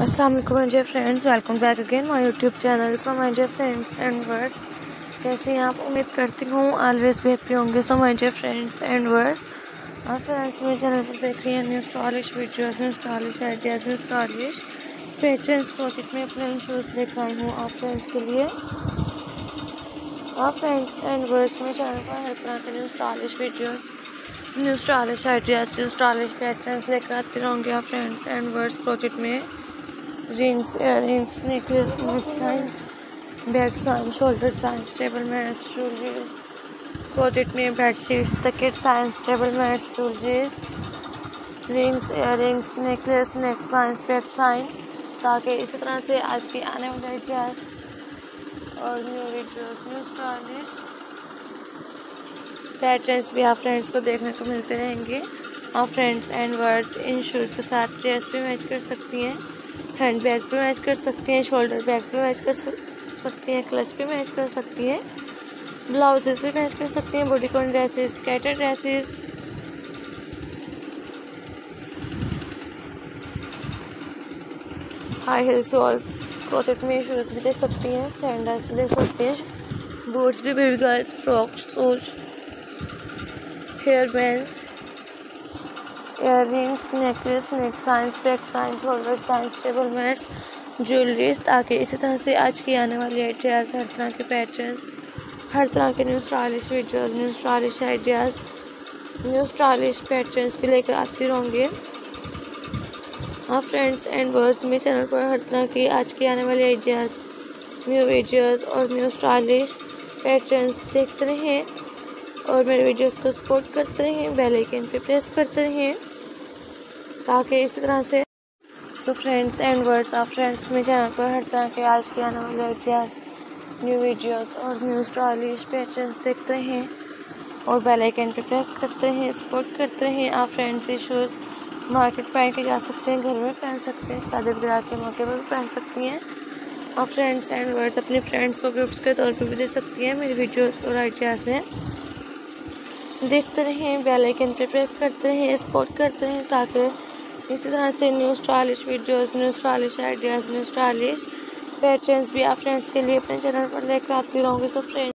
अस्सलाम वालेकुम my dear friends, welcome back again my YouTube channel. So my dear friends and वर्स, कैसे हैं आप? उम्मीद करती हूँ ऑलवेज भी हैप्पी होंगे। So my dear friends and verse, आप फ्रेंड्स मेरे चैनल पर देख रही हैं new stylish videos, new stylish ideas, new stylish patterns project में अपने शूज़ लेकर आई हूँ आप फ्रेंड्स के लिए। आप फ्रेंड्स एंड वर्स मेरे चैनल पर हर तरह के new stylish videos, new stylish ideas, new stylish patterns लेकर आते रहूँगी आप फ्रेंड्स एंड वर्स प्रोजेक्ट में। Rings, earrings, necklace, neck size, back size, shoulder size, table mats, jewellery project में बेडशीट्स, तकिट size, table mats, jewelleries, rings, earrings, necklace, neck size, back size, ताकि इसी तरह से आज की आने वाले आइडियाज और new videos, new stylish patterns भी आप फ्रेंड्स को देखने को मिलते रहेंगे। आप फ्रेंड्स एंड वर्ड्स इन शूज़ के साथ ड्रेस भी मैच कर सकती हैं, हैंड बैग्स भी मैच कर सकती हैं, शोल्डर बैग्स भी मैच कर सकती हैं, क्लच भी मैच कर सकती हैं, ब्लाउजेस भी मैच कर सकती हैं, bodycon dresses, skater dresses, high heel shoes project में शूज़ भी देख सकती हैं, सैंडल्स भी देख सकती हैं, बूट्स भी, baby girls, frock, shoes, hair bands, earrings, necklace, neck size, back size, shoulder size, table mats, jewelleries, ताकि इसी तरह से आज की आने वाली आइडियाज़, हर तरह के पैटर्न्स, हर तरह के new stylish videos, new stylish ideas, new stylish patterns भी लेकर आती रहूँगी। आप फ्रेंड्स एंड वर्स मेरे चैनल पर हर तरह की आज की आने वाली आइडियाज़, न्यू वीडियोज़ और न्यू स्टाइलिश पैटर्न्स देखते रहें और मेरे वीडियोस को सपोर्ट करते रहें, बेल आइकन पे प्रेस करते रहें ताकि इसी तरह से। सो फ्रेंड्स एंड वर्ड्स, आप फ्रेंड्स मेरे चैनल पर हर तरह के आज के आने वाले आइडियाज़, न्यू वीडियोस और न्यू स्टाइलिश पैटर्न्स देखते रहें और बेल आइकन पे प्रेस करते रहें, सपोर्ट करते रहें। आप फ्रेंड्स ये शूज़ मार्केट पहन के जा सकते हैं, घर में पहन सकते हैं, शादी वगैरह के मौके पर भी पहन सकती हैं। आप फ्रेंड्स एंड वर्ड्स अपने फ्रेंड्स को गिफ्ट्स के तौर पर भी दे सकती हैं। मेरी वीडियोज़ और आइडियाज़ हैं, देखते रहें, बेल आइकन पे प्रेस करते रहें, सपोर्ट करते रहें ताकि इसी तरह से new stylish videos, new stylish ideas, new stylish patterns भी आप फ्रेंड्स के लिए अपने चैनल पर लेकर आती रहूँगी। So friends